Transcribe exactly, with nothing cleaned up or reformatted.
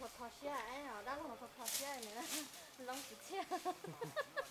偷偷写，哎呀，咱拢偷偷写呢，拢是钱。